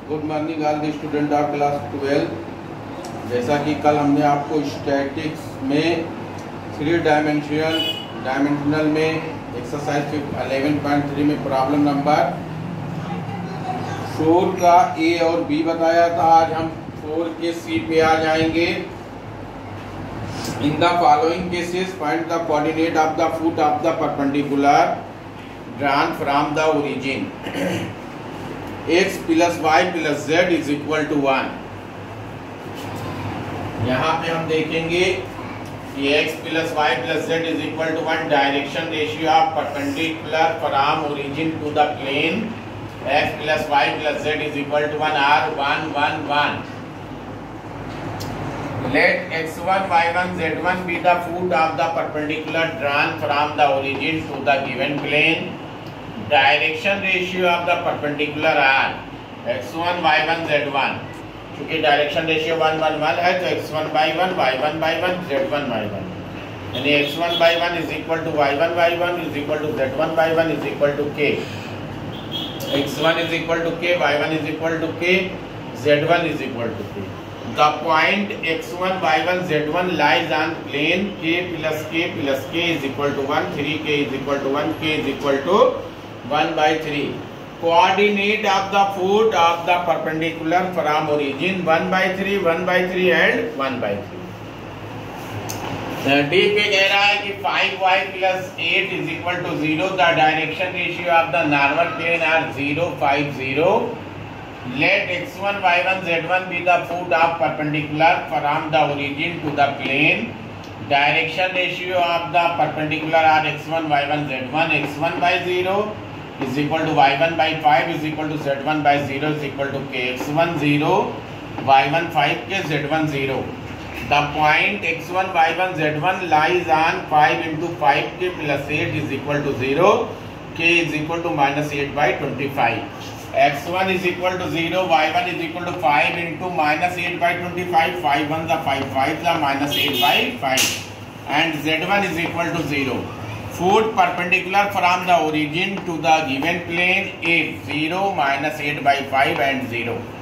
Good morning all the student of class 12। जैसा कि कल हमने आपको स्टैटिक्स में 3 डायमेंशनल में एक्सरसाइज 11.3 में प्रॉब्लम नंबर 4 का ए और बी बताया था। आज हम 4 के सी पे आ जाएंगे। In the following cases find the coordinate of the foot of the perpendicular drawn from the origin. x plus y plus z is equal to 1। यहाँ पे हम देखेंगे कि x plus y plus z is equal to 1। Direction ratio of perpendicular from origin to the plane x plus y plus z is equal to 1 r 1 1 1। Let x1 y1 z1 be the foot of the perpendicular drawn from the origin to the given plane. Direction ratio of the perpendicular are x1 y1 z1। क्योंकि direction ratio 1 1 1 है तो x1 y1 y1 y1 z1 y1, यानी x1 y1 is equal to y1 y1 is equal to z1 y1 is equal to k। x1 is equal to k, y1 is equal to k, z1 is equal to k। The point x1 y1 z1 lies on plane k plus k is equal to 1, 3k is equal to 1, k is equal to 1 by 3। Coordinate of the foot of the perpendicular from origin 1 by 3, 1 by 3 and 1 by 3। D पे कह रहा है कि 5y plus 8 is equal to 0। The direction ratio of the normal plane are 0 5 0। Let x1 y1 z1 be the foot of perpendicular from the origin to the plane। Direction ratio of the perpendicular are x1 y1 z1। x1 by 0 is equal to y1 by 5 is equal to z1 by 0 is equal to k। x1 0, y1 5 k, z1 0। The point x1 y1 z1 lies on 5 into 5k plus 8 is equal to 0, k is equal to minus 8 by 25। x1 is equal to 0, y1 is equal to 5 into minus 8 by 25, 5 1 the 5 5 the minus 8 by 5, and z1 is equal to 0। Foot perpendicular from the origin to the given plane is 0 minus 8 by 5 and 0।